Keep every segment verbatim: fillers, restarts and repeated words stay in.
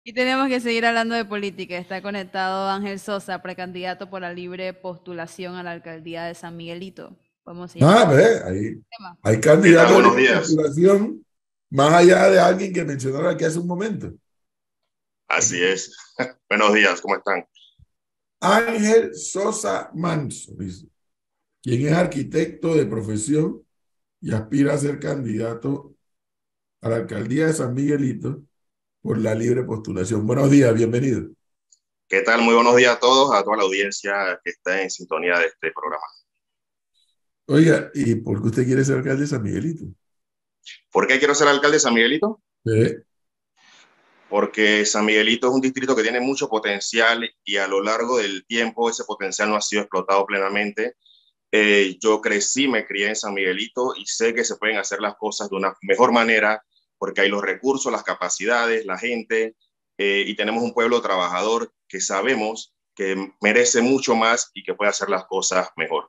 Y tenemos que seguir hablando de política. Está conectado Ángel Sosa, precandidato por la libre postulación a la alcaldía de San Miguelito. Vamos a seguir Ah, hablando ve, hay, del tema. hay ¿Qué tal? candidatos a Buenos libre días. postulación más allá de alguien que mencionaron aquí hace un momento. Así es. Buenos días, ¿cómo están? Ángel Sosa Manso, dice, quien es arquitecto de profesión y aspira a ser candidato a la alcaldía de San Miguelito por la libre postulación. Buenos días, bienvenido. ¿Qué tal? Muy buenos días a todos, a toda la audiencia que está en sintonía de este programa. Oiga, ¿y por qué usted quiere ser alcalde de San Miguelito? ¿Por qué quiero ser alcalde de San Miguelito? ¿Eh? Porque San Miguelito es un distrito que tiene mucho potencial y a lo largo del tiempo ese potencial no ha sido explotado plenamente. Eh, yo crecí, me crié en San Miguelito y sé que se pueden hacer las cosas de una mejor manera porque hay los recursos, las capacidades, la gente eh, y tenemos un pueblo trabajador que sabemos que merece mucho más y que puede hacer las cosas mejor.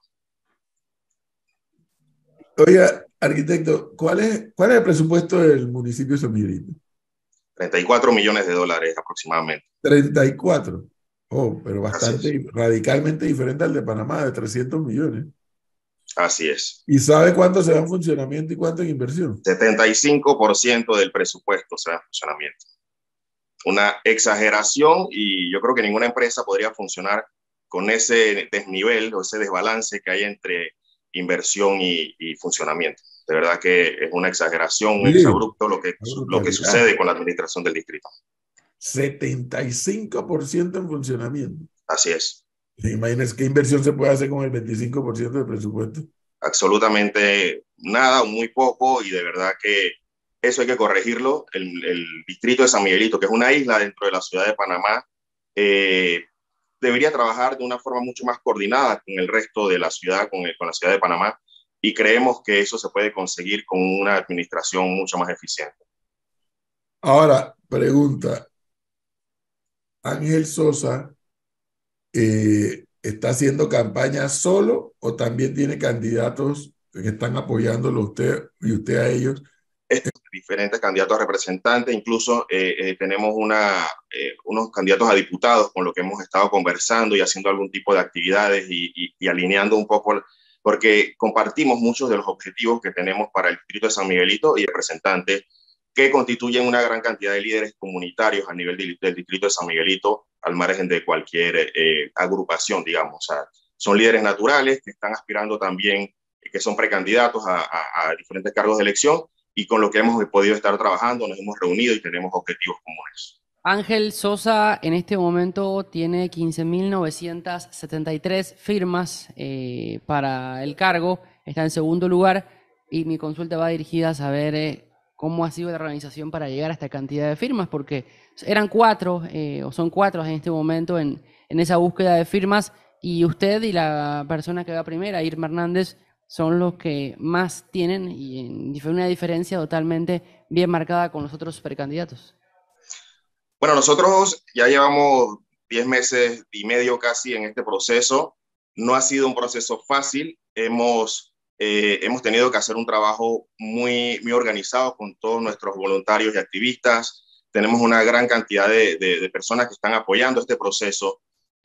Oiga, arquitecto, ¿cuál es, cuál es el presupuesto del municipio de San Miguelito? treinta y cuatro millones de dólares aproximadamente. Treinta y cuatro. Oh, pero Así es. bastante, radicalmente diferente al de Panamá, de trescientos millones. Así es. ¿Y sabe cuánto se da en funcionamiento y cuánto en inversión? setenta y cinco por ciento del presupuesto se da en funcionamiento. Una exageración y yo creo que ninguna empresa podría funcionar con ese desnivel o ese desbalance que hay entre inversión y, y funcionamiento. De verdad que es una exageración, un Sí, exabrupto lo que, una lo que brutalidad. sucede con la administración del distrito. setenta y cinco por ciento en funcionamiento. Así es. Imagínense qué inversión se puede hacer con el veinticinco por ciento del presupuesto. Absolutamente nada, muy poco y de verdad que eso hay que corregirlo. El, el distrito de San Miguelito, que es una isla dentro de la ciudad de Panamá, eh, debería trabajar de una forma mucho más coordinada con el resto de la ciudad, con, el, con la ciudad de Panamá, y creemos que eso se puede conseguir con una administración mucho más eficiente. Ahora, pregunta, ¿Ángel Sosa eh, está haciendo campaña solo o también tiene candidatos que están apoyándolo a usted y usted a ellos? Diferentes candidatos a representantes, incluso eh, eh, tenemos una, eh, unos candidatos a diputados con los que hemos estado conversando y haciendo algún tipo de actividades y, y, y alineando un poco, porque compartimos muchos de los objetivos que tenemos para el distrito de San Miguelito y representantes que constituyen una gran cantidad de líderes comunitarios a nivel del, del distrito de San Miguelito, al margen de cualquier eh, agrupación, digamos. O sea, son líderes naturales que están aspirando también, que son precandidatos a, a, a diferentes cargos de elección y con lo que hemos podido estar trabajando, nos hemos reunido y tenemos objetivos comunes. Ángel Sosa en este momento tiene quince mil novecientas setenta y tres firmas eh, para el cargo, está en segundo lugar y mi consulta va dirigida a saber eh, cómo ha sido la organización para llegar a esta cantidad de firmas, porque eran cuatro eh, o son cuatro en este momento en, en esa búsqueda de firmas y usted y la persona que va primera, Irma Hernández, son los que más tienen y en una diferencia totalmente bien marcada con los otros precandidatos. Bueno, nosotros ya llevamos diez meses y medio casi en este proceso. No ha sido un proceso fácil. Hemos, eh, hemos tenido que hacer un trabajo muy, muy organizado con todos nuestros voluntarios y activistas. Tenemos una gran cantidad de, de, de personas que están apoyando este proceso,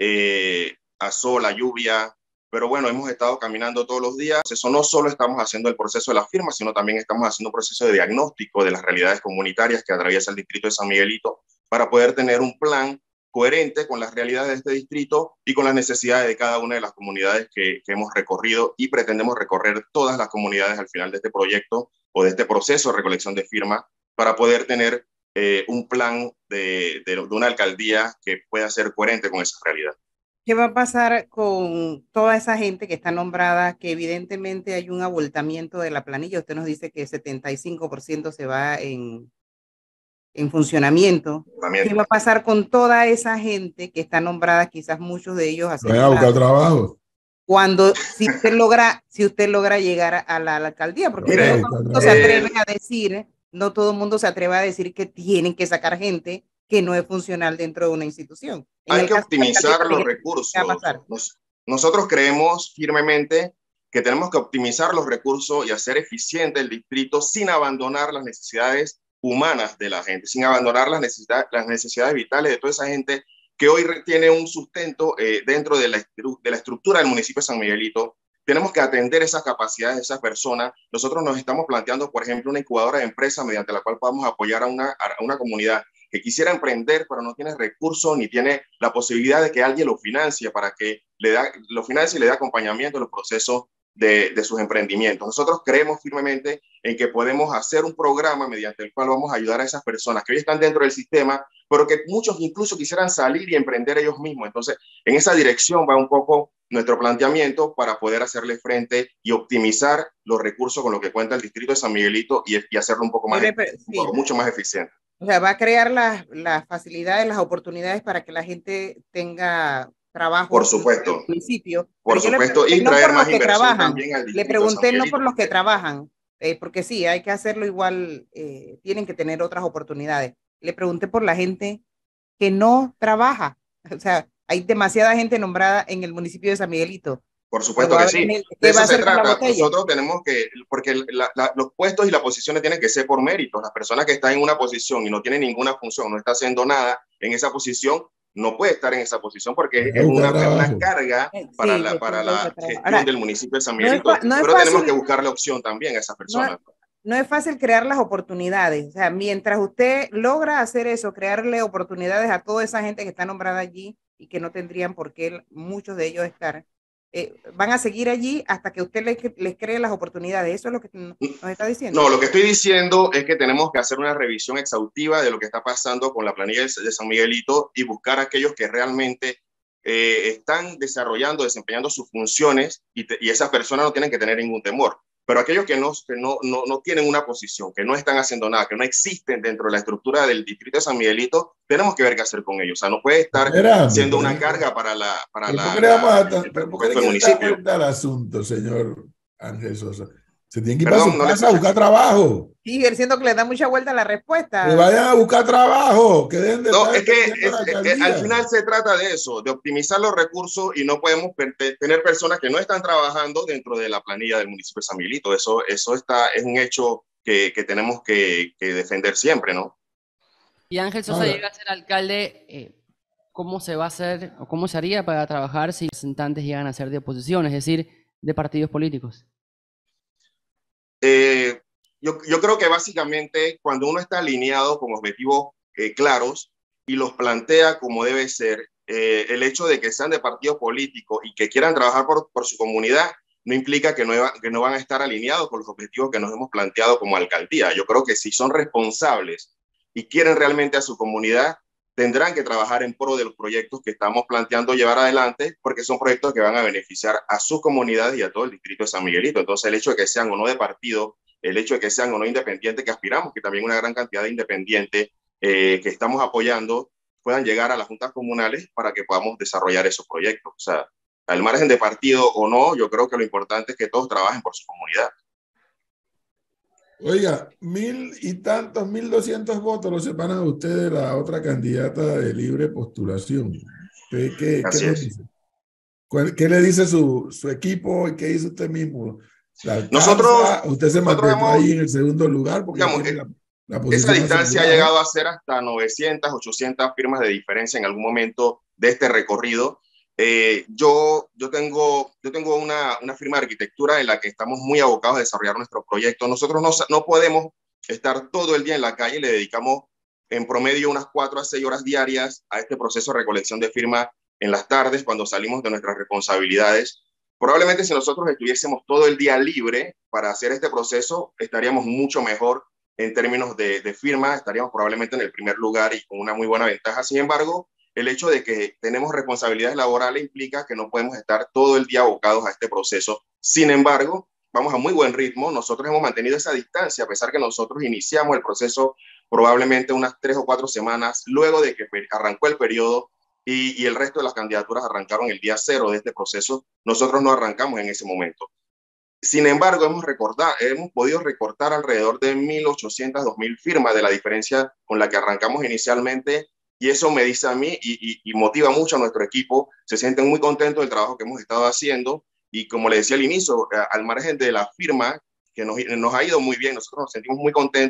eh, a sol, a lluvia. Pero bueno, hemos estado caminando todos los días. Eso no solo estamos haciendo el proceso de las firmas, sino también estamos haciendo un proceso de diagnóstico de las realidades comunitarias que atraviesa el distrito de San Miguelito para poder tener un plan coherente con las realidades de este distrito y con las necesidades de cada una de las comunidades que, que hemos recorrido y pretendemos recorrer todas las comunidades al final de este proyecto o de este proceso de recolección de firmas para poder tener eh, un plan de, de, de una alcaldía que pueda ser coherente con esa realidad. ¿Qué va a pasar con toda esa gente que está nombrada, que evidentemente hay un abultamiento de la planilla? Usted nos dice que setenta y cinco por ciento se va en, en funcionamiento. También. ¿Qué va a pasar con toda esa gente que está nombrada, quizás muchos de ellos a Vayan a buscar segundo, trabajo. cuando si usted logra, si usted logra llegar a la, a la alcaldía? Porque Vayan a no Mire, todo el buscar mundo se trabajo. atreve eh, a decir, no todo el mundo se atreve a decir que tienen que sacar gente que no es funcional dentro de una institución. En hay el que caso de la alcaldía optimizar de los Miguel, ¿qué va a recursos. pasar? Nos, nosotros creemos firmemente que tenemos que optimizar los recursos y hacer eficiente el distrito sin abandonar las necesidades humanas de la gente, sin abandonar las necesidades, las necesidades vitales de toda esa gente que hoy tiene un sustento eh, dentro de la, de la estructura del municipio de San Miguelito. Tenemos que atender esas capacidades de esas personas. Nosotros nos estamos planteando, por ejemplo, una incubadora de empresas mediante la cual podamos apoyar a una, a una comunidad que quisiera emprender, pero no tiene recursos ni tiene la posibilidad de que alguien lo financie para que le da, lo financie y le dé acompañamiento en los procesos de, de sus emprendimientos. Nosotros creemos firmemente en que podemos hacer un programa mediante el cual vamos a ayudar a esas personas que hoy están dentro del sistema, pero que muchos incluso quisieran salir y emprender ellos mismos. Entonces, en esa dirección va un poco nuestro planteamiento para poder hacerle frente y optimizar los recursos con los que cuenta el distrito de San Miguelito y, y hacerlo un poco más, Pero, pero, un poco, sí. mucho más eficiente. O sea, va a crear las, las facilidades, las oportunidades para que la gente tenga trabajo por supuesto, en el municipio. Por supuesto, y no traer por más los que inversión trabajan. también al distrito Le pregunté de San no por los que porque... trabajan, eh, porque sí, hay que hacerlo igual, eh, tienen que tener otras oportunidades. Le pregunté por la gente que no trabaja. O sea, hay demasiada gente nombrada en el municipio de San Miguelito. Por supuesto que sí. De eso se trata. Nosotros tenemos que, porque la, la, los puestos y las posiciones tienen que ser por mérito. Las personas que están en una posición y no tienen ninguna función, no está haciendo nada en esa posición, no puede estar en esa posición porque es una, una carga para sí, la, para la gestión Ahora, del municipio de San Miguelito. No es, no es Pero fácil, tenemos que buscarle opción también a esas personas. No, no es fácil crear las oportunidades. O sea, mientras usted logra hacer eso, crearle oportunidades a toda esa gente que está nombrada allí y que no tendrían por qué muchos de ellos estar, Eh, van a seguir allí hasta que usted les, les cree las oportunidades. ¿Eso es lo que nos está diciendo? No, lo que estoy diciendo es que tenemos que hacer una revisión exhaustiva de lo que está pasando con la planilla de San Miguelito y buscar a aquellos que realmente eh, están desarrollando, desempeñando sus funciones y, te, y esas personas no tienen que tener ningún temor. Pero aquellos que, no, que no, no, no tienen una posición, que no están haciendo nada, que no existen dentro de la estructura del distrito de San Miguelito, tenemos que ver qué hacer con ellos. O sea, no puede estar Esperando, siendo una carga para la para la, ¿Por qué le damos al asunto, señor Ángel Sosa? Se tienen que ir Perdón, para su casa no a buscar trabajo. Sí, él siento que le da mucha vuelta a la respuesta. Que vayan a buscar trabajo. Que dejen de no, es que es, es, que al final se trata de eso, de optimizar los recursos y no podemos tener personas que no están trabajando dentro de la planilla del municipio de San Miguelito. Eso, eso está, es un hecho que, que tenemos que, que defender siempre, ¿no? Y Ángel Sosa Ahora, llega a ser alcalde, eh, ¿cómo se va a hacer o cómo se haría para trabajar si los representantes llegan a ser de oposición, es decir, de partidos políticos? Eh, yo, yo creo que básicamente cuando uno está alineado con objetivos eh, claros y los plantea como debe ser, eh, el hecho de que sean de partido político y que quieran trabajar por, por su comunidad no implica que no, que no van a estar alineados con los objetivos que nos hemos planteado como alcaldía. Yo creo que si son responsables y quieren realmente a su comunidad, tendrán que trabajar en pro de los proyectos que estamos planteando llevar adelante, porque son proyectos que van a beneficiar a sus comunidades y a todo el distrito de San Miguelito. Entonces, el hecho de que sean o no de partido, el hecho de que sean o no independientes, que aspiramos que también una gran cantidad de independientes eh, que estamos apoyando puedan llegar a las juntas comunales para que podamos desarrollar esos proyectos. O sea, al margen de partido o no, yo creo que lo importante es que todos trabajen por su comunidad. Oiga, mil y tantos, mil doscientos votos lo separan a usted de la otra candidata de libre postulación. ¿Qué, qué, qué le dice? ¿Qué le dice su, su equipo y qué dice usted mismo? ¿La nosotros, usted se nosotros mantuvo ahí en el segundo lugar? Porque digamos, tiene la, la esa distancia ha llegado a ser hasta novecientas, ochocientas firmas de diferencia en algún momento de este recorrido. Eh, yo, yo tengo, yo tengo una, una firma de arquitectura en la que estamos muy abocados a desarrollar nuestro proyecto. Nosotros no, no podemos estar todo el día en la calle, le dedicamos en promedio unas cuatro a seis horas diarias a este proceso de recolección de firmas en las tardes cuando salimos de nuestras responsabilidades. Probablemente si nosotros estuviésemos todo el día libre para hacer este proceso, estaríamos mucho mejor en términos de, de firmas, estaríamos probablemente en el primer lugar y con una muy buena ventaja. Sin embargo, el hecho de que tenemos responsabilidades laborales implica que no podemos estar todo el día abocados a este proceso. Sin embargo, vamos a muy buen ritmo. Nosotros hemos mantenido esa distancia, a pesar que nosotros iniciamos el proceso probablemente unas tres o cuatro semanas luego de que arrancó el periodo y, y el resto de las candidaturas arrancaron el día cero de este proceso. Nosotros no arrancamos en ese momento. Sin embargo, hemos, recordado, hemos podido recortar alrededor de mil ochocientas, dos mil firmas de la diferencia con la que arrancamos inicialmente. Y eso me dice a mí y, y, y motiva mucho a nuestro equipo. Se sienten muy contentos del trabajo que hemos estado haciendo. Y como le decía al inicio, al margen de la firma, que nos, nos ha ido muy bien, nosotros nos sentimos muy contentos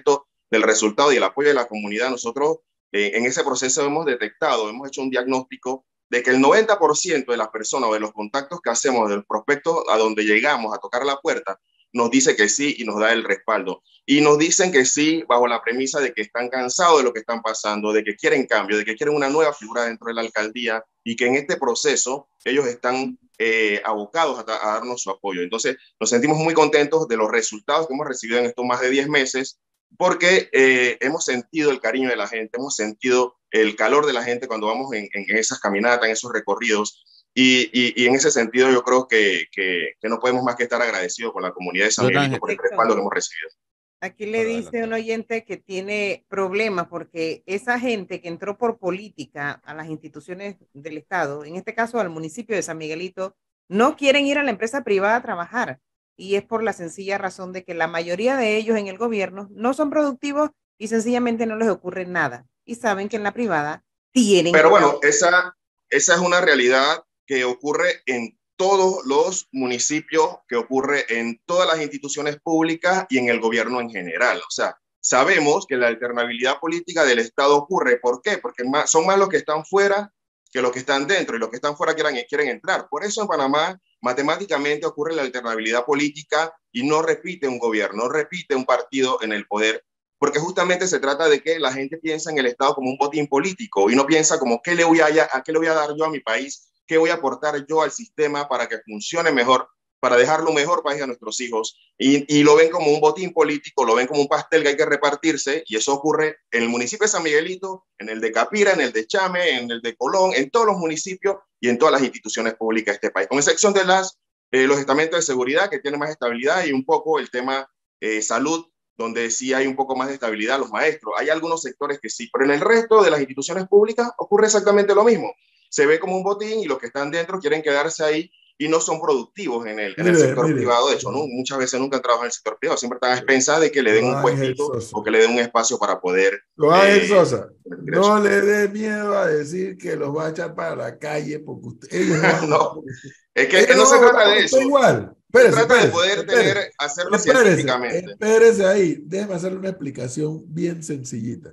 del resultado y el apoyo de la comunidad, nosotros eh, en ese proceso hemos detectado, hemos hecho un diagnóstico de que el noventa por ciento de las personas o de los contactos que hacemos, de los prospectos a donde llegamos a tocar la puerta, nos dice que sí y nos da el respaldo. Y nos dicen que sí bajo la premisa de que están cansados de lo que están pasando, de que quieren cambio, de que quieren una nueva figura dentro de la alcaldía y que en este proceso ellos están eh, abocados a, a darnos su apoyo. Entonces nos sentimos muy contentos de los resultados que hemos recibido en estos más de diez meses porque eh, hemos sentido el cariño de la gente, hemos sentido el calor de la gente cuando vamos en, en esas caminatas, en esos recorridos. Y, y, y en ese sentido yo creo que, que, que no podemos más que estar agradecidos con la comunidad de San Miguelito por el respaldo que hemos recibido. Aquí le dice un oyente que tiene problemas porque esa gente que entró por política a las instituciones del Estado, en este caso al municipio de San Miguelito, no quieren ir a la empresa privada a trabajar. Y es por la sencilla razón de que la mayoría de ellos en el gobierno no son productivos y sencillamente no les ocurre nada. Y saben que en la privada tienen... Pero bueno, esa, esa es una realidad que ocurre en todos los municipios, que ocurre en todas las instituciones públicas y en el gobierno en general. O sea, sabemos que la alternabilidad política del Estado ocurre. ¿Por qué? Porque más, son más los que están fuera que los que están dentro, y los que están fuera quieren, quieren entrar. Por eso en Panamá matemáticamente ocurre la alternabilidad política y no repite un gobierno, no repite un partido en el poder, porque justamente se trata de que la gente piensa en el Estado como un botín político y no piensa como qué le voy a, a qué le voy a dar yo a mi país, qué voy a aportar yo al sistema para que funcione mejor, para dejarlo un mejor país a nuestros hijos, y, y lo ven como un botín político, lo ven como un pastel que hay que repartirse, y eso ocurre en el municipio de San Miguelito, en el de Capira, en el de Chame, en el de Colón, en todos los municipios y en todas las instituciones públicas de este país, con excepción de las, eh, los estamentos de seguridad que tienen más estabilidad y un poco el tema eh, salud, donde sí hay un poco más de estabilidad, los maestros. Hay algunos sectores que sí, pero en el resto de las instituciones públicas ocurre exactamente lo mismo. Se ve como un botín y los que están dentro quieren quedarse ahí y no son productivos en el, en el Mire, sector mire. privado. De hecho, ¿no? Muchas veces nunca han trabajado en el sector privado, siempre están a expensas de que le den un Ángel puestito Sosa. o que le den un espacio para poder... Don Ángel eh, Sosa, permitir eso. no le dé miedo a decir que los va a echar para la calle porque usted, ellos no van a votar No, por usted. es que, Ellos que no van se a votar trata por de usted eso. igual. Se Espérese, trata de espérese, poder espérese. tener, hacerlo Espérese, científicamente. espérese ahí. Déjeme hacerle una explicación bien sencillita.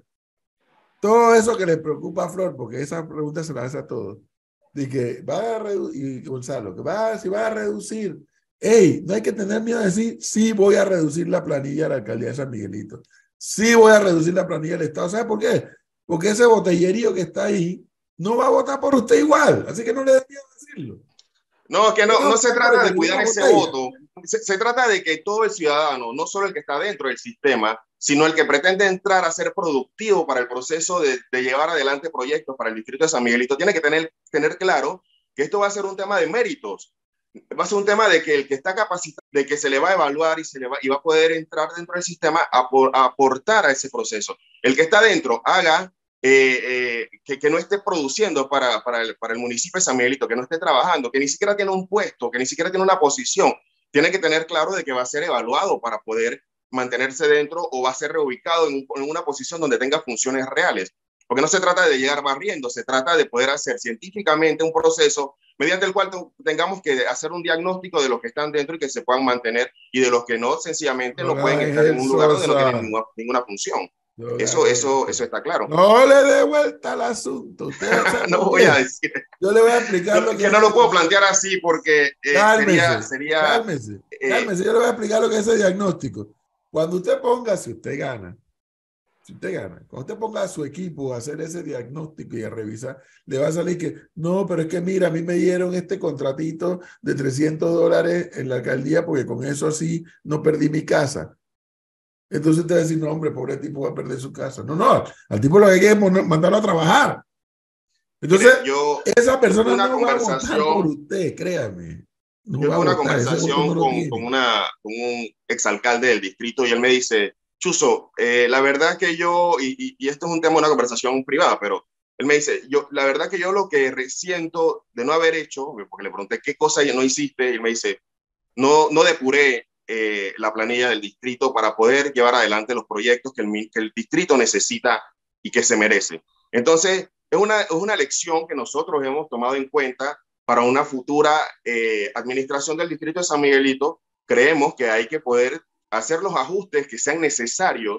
Todo eso que le preocupa a Flor, porque esa pregunta se la hace a todos, de que va a reducir, y Gonzalo, que va, si va a reducir, hey, no hay que tener miedo de decir, sí voy a reducir la planilla de la alcaldía de San Miguelito, sí voy a reducir la planilla del Estado. ¿Sabe por qué? Porque ese botellerío que está ahí no va a votar por usted igual, así que no le dé miedo decirlo. No, es que no, No, no se no, trata porque de cuidar una ese botella. voto. Se, se trata de que todo el ciudadano, no solo el que está dentro del sistema, sino el que pretende entrar a ser productivo para el proceso de, de llevar adelante proyectos para el distrito de San Miguelito, tiene que tener, tener claro que esto va a ser un tema de méritos. Va a ser un tema de que el que está capacitado, de que se le va a evaluar y, se le va, y va a poder entrar dentro del sistema a, por, a aportar a ese proceso. El que está dentro haga eh, eh, que, que no esté produciendo para, para, el, para el municipio de San Miguelito, que no esté trabajando, que ni siquiera tiene un puesto, que ni siquiera tiene una posición, tiene que tener claro de que va a ser evaluado para poder mantenerse dentro o va a ser reubicado en, en una posición donde tenga funciones reales. Porque no se trata de llegar barriendo, se trata de poder hacer científicamente un proceso mediante el cual tengamos que hacer un diagnóstico de los que están dentro y que se puedan mantener, y de los que no, sencillamente no, no pueden estar en un lugar donde no tienen ninguna, ninguna función. No, eso, eso, eso está claro. No le dé vuelta al asunto. Usted no voy a decir. Yo le voy a explicar no, lo que... que no lo puedo plantear así porque eh, cálmese, sería... sería cálmese, eh, cálmese. Yo le voy a explicar lo que es ese diagnóstico. Cuando usted ponga, si usted gana, si usted gana, cuando usted ponga a su equipo a hacer ese diagnóstico y a revisar, le va a salir que, no, pero es que mira, a mí me dieron este contratito de trescientos dólares en la alcaldía porque con eso así no perdí mi casa. Entonces usted va a decir, no, hombre, pobre tipo va a perder su casa. No, no, al tipo lo que hay que es mandarlo a trabajar. Entonces, mire, yo, esa persona una no conversación, va a votar por usted, créame. No yo va tuve una votar, conversación no con, con, una, con un exalcalde del distrito y él me dice, Chuzo, eh, la verdad que yo, y, y, y esto es un tema de una conversación privada, pero él me dice, yo, la verdad que yo lo que resiento de no haber hecho, porque le pregunté qué cosa no hiciste, y él me dice, no, no depuré eh, la planilla del distrito para poder llevar adelante los proyectos que el, que el distrito necesita y que se merece. Entonces, es una, es una lección que nosotros hemos tomado en cuenta para una futura eh, administración del distrito de San Miguelito. Creemos que hay que poder hacer los ajustes que sean necesarios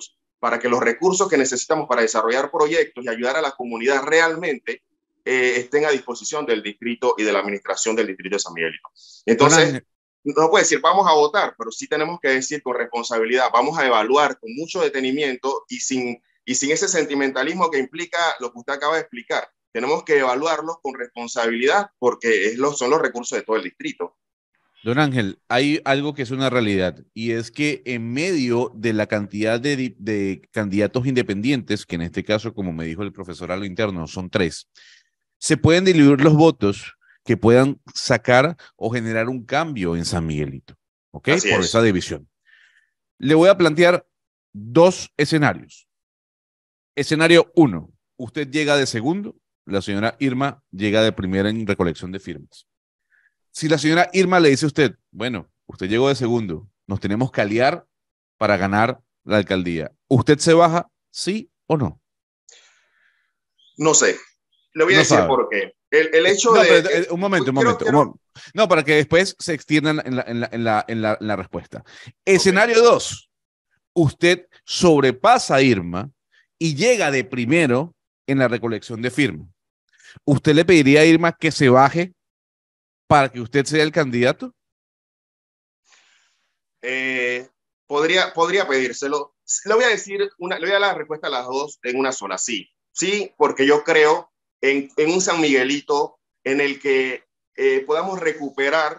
para que los recursos que necesitamos para desarrollar proyectos y ayudar a la comunidad realmente eh, estén a disposición del distrito y de la administración del distrito de San Miguelito. Entonces, no puede decir vamos a votar, pero sí tenemos que decir con responsabilidad, vamos a evaluar con mucho detenimiento y sin, y sin ese sentimentalismo que implica lo que usted acaba de explicar. Tenemos que evaluarlos con responsabilidad porque es lo, son los recursos de todo el distrito. Don Ángel, hay algo que es una realidad y es que en medio de la cantidad de, de candidatos independientes, que en este caso, como me dijo el profesor a lo interno, son tres, se pueden diluir los votos que puedan sacar o generar un cambio en San Miguelito, ¿ok? Así Por es. esa división. Le voy a plantear dos escenarios. Escenario uno, usted llega de segundo, la señora Irma llega de primera en recolección de firmas. Si la señora Irma le dice a usted, bueno, usted llegó de segundo, nos tenemos que aliar para ganar la alcaldía, ¿usted se baja, sí o no? No sé. Le voy a No decir sabe. por qué. El, el hecho No, de... pero, eh, un momento, un quiero- momento. quiero- un mom- No, para que después se extiendan en la, en la, en la, en la, en la respuesta. Escenario dos. Usted sobrepasa a Irma y llega de primero en la recolección de firmas. ¿Usted le pediría a Irma que se baje para que usted sea el candidato? Eh, podría, podría pedírselo. Le voy a decir, una, le voy a dar la respuesta a las dos en una sola. Sí, sí, porque yo creo en, en un San Miguelito en el que eh, podamos recuperar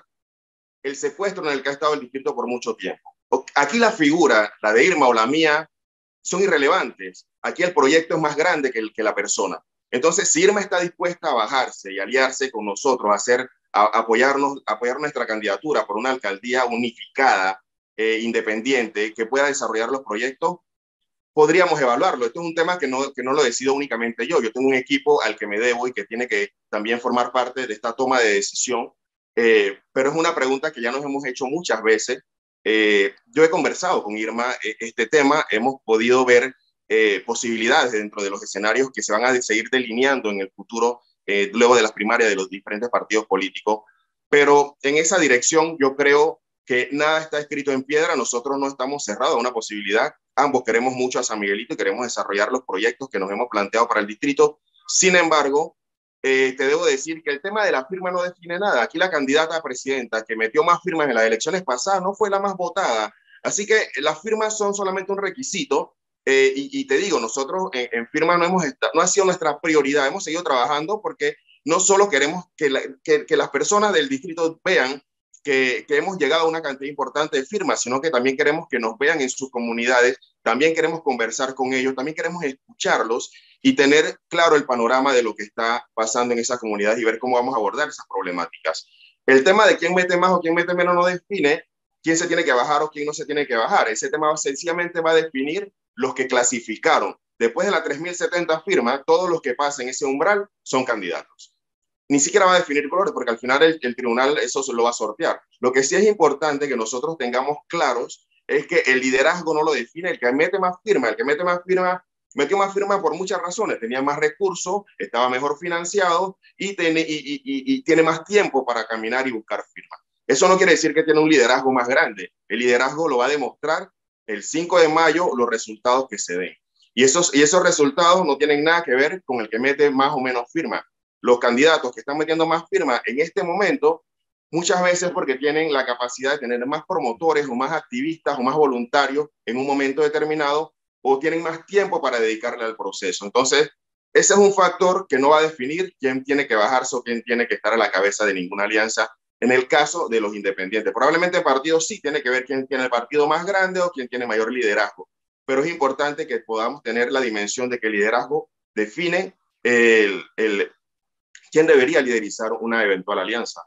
el secuestro en el que ha estado el distrito por mucho tiempo. Aquí la figura, la de Irma o la mía, son irrelevantes. Aquí el proyecto es más grande que, el, que la persona. Entonces, si Irma está dispuesta a bajarse y aliarse con nosotros, a, hacer, a apoyarnos, a apoyar nuestra candidatura por una alcaldía unificada, eh, independiente, que pueda desarrollar los proyectos, podríamos evaluarlo. Esto es un tema que no, que no lo decido únicamente yo. Yo tengo un equipo al que me debo y que tiene que también formar parte de esta toma de decisión. Eh, pero es una pregunta que ya nos hemos hecho muchas veces. Eh, yo he conversado con Irma eh, este tema, hemos podido ver eh, posibilidades dentro de los escenarios que se van a seguir delineando en el futuro, eh, luego de las primarias de los diferentes partidos políticos. Pero en esa dirección yo creo que nada está escrito en piedra, nosotros no estamos cerrados a una posibilidad, ambos queremos mucho a San Miguelito y queremos desarrollar los proyectos que nos hemos planteado para el distrito. Sin embargo, eh, te debo decir que el tema de la firma no define nada. Aquí la candidata a presidenta que metió más firmas en las elecciones pasadas no fue la más votada, así que las firmas son solamente un requisito. Eh, y, y te digo, nosotros en, en firma no, hemos estado, no ha sido nuestra prioridad, hemos seguido trabajando porque no solo queremos que, la, que, que las personas del distrito vean que, que hemos llegado a una cantidad importante de firmas, sino que también queremos que nos vean en sus comunidades, también queremos conversar con ellos, también queremos escucharlos y tener claro el panorama de lo que está pasando en esas comunidades y ver cómo vamos a abordar esas problemáticas. El tema de quién mete más o quién mete menos no define quién se tiene que bajar o quién no se tiene que bajar. Ese tema sencillamente va a definir los que clasificaron. Después de las tres mil setenta firmas, todos los que pasen ese umbral son candidatos. Ni siquiera va a definir colores, porque al final el, el tribunal eso se lo va a sortear. Lo que sí es importante que nosotros tengamos claros es que el liderazgo no lo define el que mete más firma. El que mete más firma, metió más firma por muchas razones. Tenía más recursos, estaba mejor financiado y, tiene, y, y, y, y tiene más tiempo para caminar y buscar firmas. Eso no quiere decir que tiene un liderazgo más grande. El liderazgo lo va a demostrar el cinco de mayo los resultados que se den. Y esos, y esos resultados no tienen nada que ver con el que mete más o menos firma. Los candidatos que están metiendo más firmas en este momento, muchas veces porque tienen la capacidad de tener más promotores o más activistas o más voluntarios en un momento determinado, o tienen más tiempo para dedicarle al proceso. Entonces, ese es un factor que no va a definir quién tiene que bajarse o quién tiene que estar a la cabeza de ninguna alianza. En el caso de los independientes, probablemente el partido sí tiene que ver quién tiene el partido más grande o quién tiene mayor liderazgo, pero es importante que podamos tener la dimensión de que el liderazgo define el, el, quién debería liderizar una eventual alianza.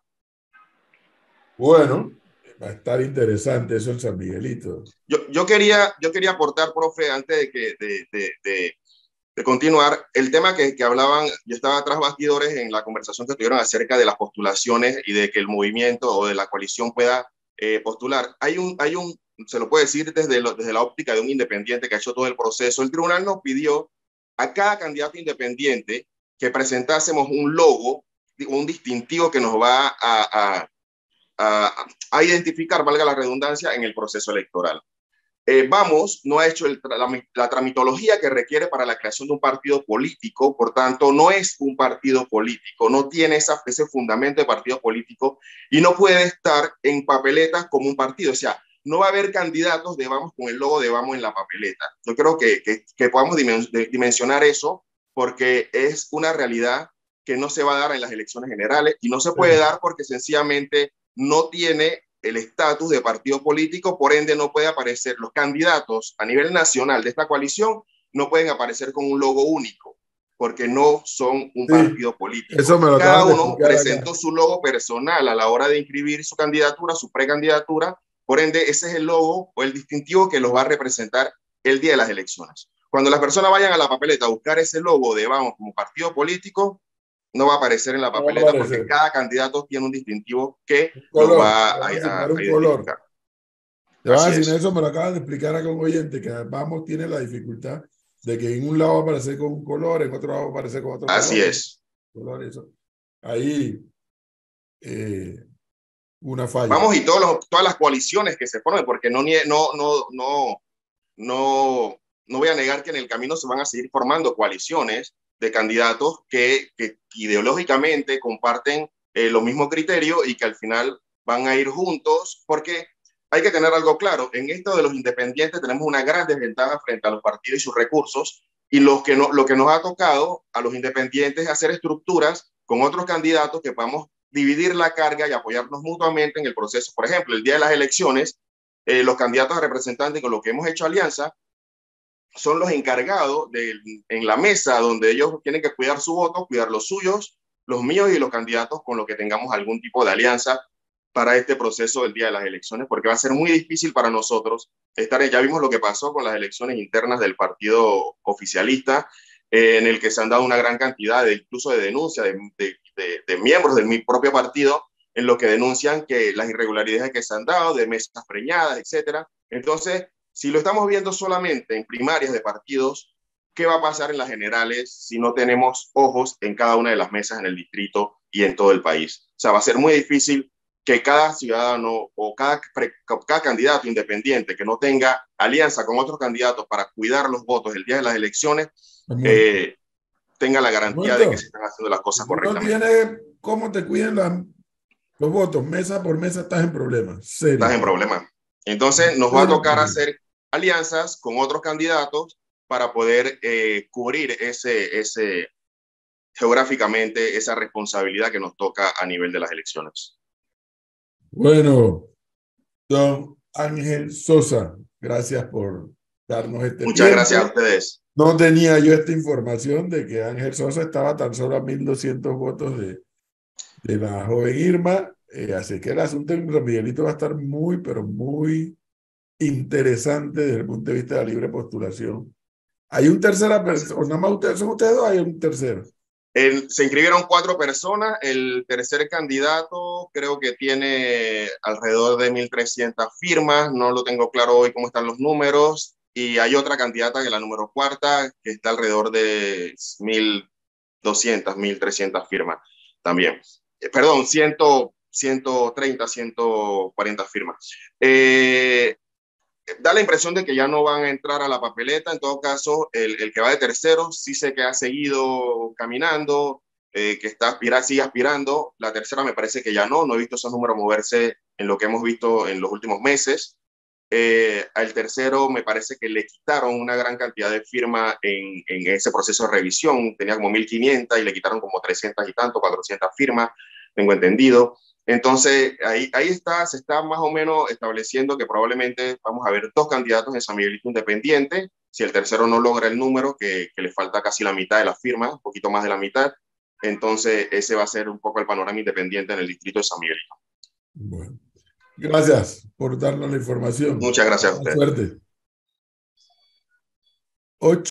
Bueno, va a estar interesante eso en San Miguelito. Yo, yo, quería, yo quería aportar, profe, antes de, que, de, de, de, de continuar, el tema que, que hablaban, yo estaba tras bastidores en la conversación que tuvieron acerca de las postulaciones y de que el movimiento o de la coalición pueda eh, postular. Hay un, hay un, se lo puedo decir desde, lo, desde la óptica de un independiente que ha hecho todo el proceso. El tribunal nos pidió a cada candidato independiente que presentásemos un logo, un distintivo que nos va a, a, a, a identificar, valga la redundancia, en el proceso electoral. Eh, Vamos no ha hecho el, la, la tramitología que requiere para la creación de un partido político, por tanto, no es un partido político, no tiene esa, ese fundamento de partido político y no puede estar en papeletas como un partido. O sea, no va a haber candidatos de Vamos con el logo de Vamos en la papeleta. Yo creo que, que, que podamos dimensionar eso porque es una realidad que no se va a dar en las elecciones generales y no se puede dar porque sencillamente no tiene el estatus de partido político, por ende no puede aparecer, los candidatos a nivel nacional de esta coalición no pueden aparecer con un logo único, porque no son un sí, partido político. Eso me lo Cada uno presentó acá su logo personal a la hora de inscribir su candidatura, su precandidatura, por ende ese es el logo o el distintivo que los va a representar el día de las elecciones. Cuando las personas vayan a la papeleta a buscar ese logo de Vamos como partido político, no va a aparecer en la papeleta no porque cada candidato tiene un distintivo que color, lo va a, a, a, a un color. Te vas a decir, es. eso me lo acaban de explicar acá un oyente, que Vamos tiene la dificultad de que en un lado va a aparecer con un color, en otro lado va a aparecer con otro Así color. Así es. Color, eso. Ahí, eh, una falla. Vamos, y todos los, todas las coaliciones que se formen, porque no, no, no, no, no, no voy a negar que en el camino se van a seguir formando coaliciones de candidatos que, que ideológicamente comparten eh, los mismos criterios y que al final van a ir juntos, porque hay que tener algo claro, en esto de los independientes tenemos una gran desventaja frente a los partidos y sus recursos, y lo que, no, lo que nos ha tocado a los independientes es hacer estructuras con otros candidatos que podamos dividir la carga y apoyarnos mutuamente en el proceso. Por ejemplo, el día de las elecciones, eh, los candidatos a representantes con los que hemos hecho alianza son los encargados de, en la mesa donde ellos tienen que cuidar su voto, cuidar los suyos, los míos y los candidatos con los que tengamos algún tipo de alianza para este proceso del día de las elecciones, porque va a ser muy difícil para nosotros estar, ya vimos lo que pasó con las elecciones internas del partido oficialista, eh, en el que se han dado una gran cantidad de, incluso de denuncias de, de, de, de miembros de mi propio partido, en lo que denuncian que las irregularidades que se han dado, de mesas preñadas, etcétera. Entonces, si lo estamos viendo solamente en primarias de partidos, ¿qué va a pasar en las generales si no tenemos ojos en cada una de las mesas en el distrito y en todo el país? O sea, va a ser muy difícil que cada ciudadano o cada, cada candidato independiente que no tenga alianza con otros candidatos para cuidar los votos el día de las elecciones, eh, tenga la garantía de que se están haciendo las cosas correctamente. No tiene cómo te cuiden la, los votos, mesa por mesa estás en problemas. Serio. Estás en problemas. Entonces nos va a tocar hacer alianzas con otros candidatos para poder eh, cubrir ese, ese, geográficamente esa responsabilidad que nos toca a nivel de las elecciones. Bueno, don Ángel Sosa, gracias por darnos este Muchas tiempo. gracias a ustedes. No tenía yo esta información de que Ángel Sosa estaba tan solo a mil doscientos votos de, de la joven Irma, eh, así que el asunto de Miguelito va a estar muy, pero muy interesante desde el punto de vista de la libre postulación. ¿Hay un tercera persona? ¿Nada más ustedes son ustedes o hay un tercero? El, se inscribieron cuatro personas. El tercer candidato creo que tiene alrededor de mil trescientas firmas. No lo tengo claro hoy cómo están los números. Y hay otra candidata que es la número cuarta, que está alrededor de mil doscientas, mil trescientas firmas también. Eh, perdón, cien, ciento treinta, ciento cuarenta firmas. Eh, Da la impresión de que ya no van a entrar a la papeleta. En todo caso, el, el que va de tercero sí sé que ha seguido caminando, eh, que está aspira, sigue aspirando. La tercera me parece que ya no. No he visto esos números moverse en lo que hemos visto en los últimos meses. Eh, al tercero me parece que le quitaron una gran cantidad de firmas en, en ese proceso de revisión. Tenía como mil quinientas y le quitaron como trescientas y tanto, cuatrocientas firmas, tengo entendido. Entonces, ahí, ahí está, se está más o menos estableciendo que probablemente vamos a ver dos candidatos en San Miguelito Independiente. Si el tercero no logra el número, que, que le falta casi la mitad de las firmas, un poquito más de la mitad, entonces ese va a ser un poco el panorama independiente en el distrito de San Miguelito. Bueno, gracias por darnos la información. Muchas gracias a ustedes. Suerte. Ocho.